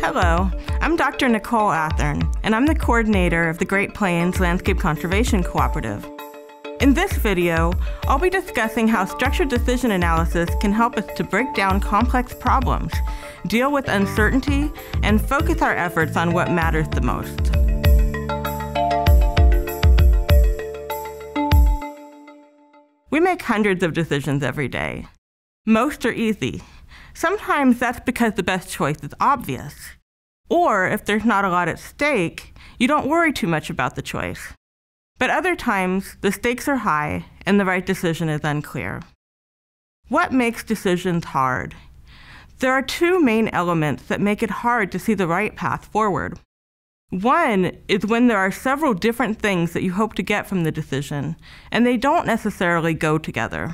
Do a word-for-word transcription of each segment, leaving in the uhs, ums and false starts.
Hello, I'm Doctor Nicole Athearn, and I'm the coordinator of the Great Plains Landscape Conservation Cooperative. In this video, I'll be discussing how structured decision analysis can help us to break down complex problems, deal with uncertainty, and focus our efforts on what matters the most. We make hundreds of decisions every day. Most are easy. Sometimes that's because the best choice is obvious. Or if there's not a lot at stake, you don't worry too much about the choice. But other times, the stakes are high and the right decision is unclear. What makes decisions hard? There are two main elements that make it hard to see the right path forward. One is when there are several different things that you hope to get from the decision, and they don't necessarily go together.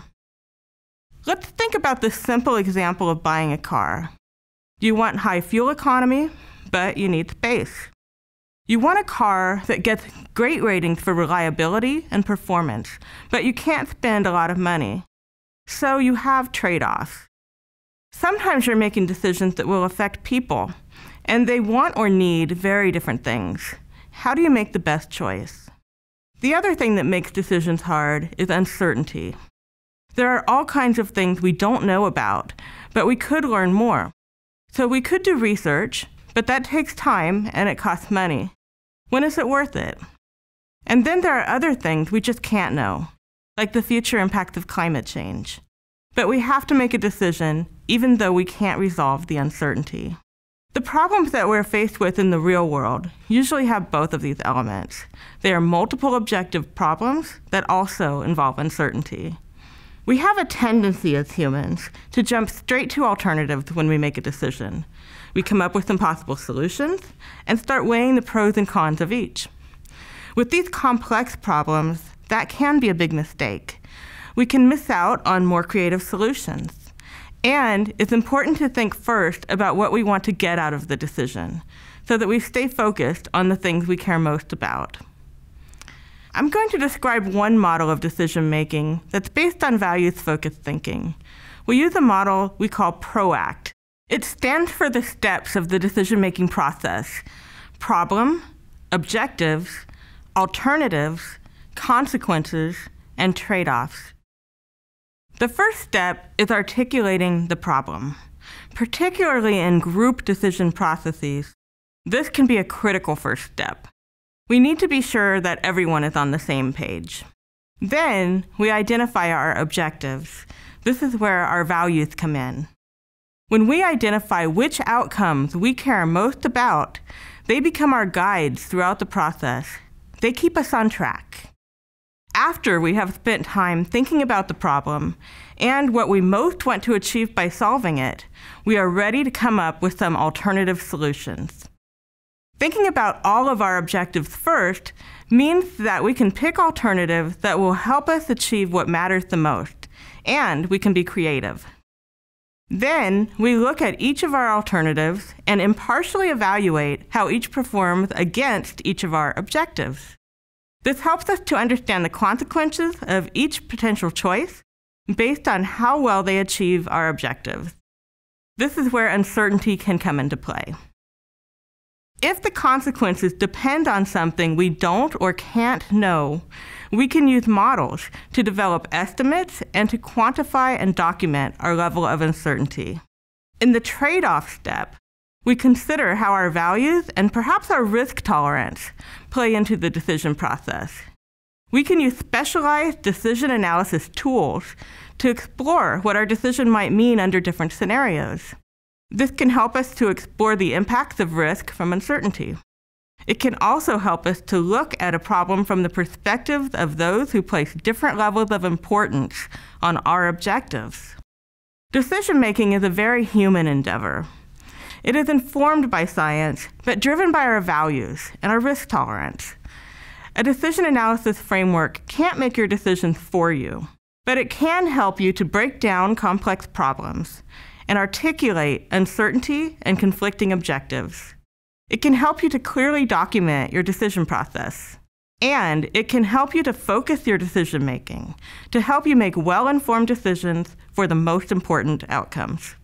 Let's think about this simple example of buying a car. You want high fuel economy, but you need space. You want a car that gets great ratings for reliability and performance, but you can't spend a lot of money. So you have trade-offs. Sometimes you're making decisions that will affect people, and they want or need very different things. How do you make the best choice? The other thing that makes decisions hard is uncertainty. There are all kinds of things we don't know about, but we could learn more. So we could do research, but that takes time and it costs money. When is it worth it? And then there are other things we just can't know, like the future impacts of climate change. But we have to make a decision, even though we can't resolve the uncertainty. The problems that we're faced with in the real world usually have both of these elements. They are multiple objective problems that also involve uncertainty. We have a tendency as humans to jump straight to alternatives when we make a decision. We come up with some possible solutions and start weighing the pros and cons of each. With these complex problems, that can be a big mistake. We can miss out on more creative solutions. And it's important to think first about what we want to get out of the decision, so that we stay focused on the things we care most about. I'm going to describe one model of decision-making that's based on values-focused thinking. We use a model we call Proact. It stands for the steps of the decision-making process: problem, objectives, alternatives, consequences, and trade-offs. The first step is articulating the problem. Particularly in group decision processes, this can be a critical first step. We need to be sure that everyone is on the same page. Then, we identify our objectives. This is where our values come in. When we identify which outcomes we care most about, they become our guides throughout the process. They keep us on track. After we have spent time thinking about the problem and what we most want to achieve by solving it, we are ready to come up with some alternative solutions. Thinking about all of our objectives first means that we can pick alternatives that will help us achieve what matters the most, and we can be creative. Then, we look at each of our alternatives and impartially evaluate how each performs against each of our objectives. This helps us to understand the consequences of each potential choice based on how well they achieve our objectives. This is where uncertainty can come into play. If the consequences depend on something we don't or can't know, we can use models to develop estimates and to quantify and document our level of uncertainty. In the trade-off step, we consider how our values and perhaps our risk tolerance play into the decision process. We can use specialized decision analysis tools to explore what our decision might mean under different scenarios. This can help us to explore the impacts of risk from uncertainty. It can also help us to look at a problem from the perspectives of those who place different levels of importance on our objectives. Decision-making is a very human endeavor. It is informed by science, but driven by our values and our risk tolerance. A decision analysis framework can't make your decisions for you, but it can help you to break down complex problems and articulate uncertainty and conflicting objectives. It can help you to clearly document your decision process. And it can help you to focus your decision-making, to help you make well-informed decisions for the most important outcomes.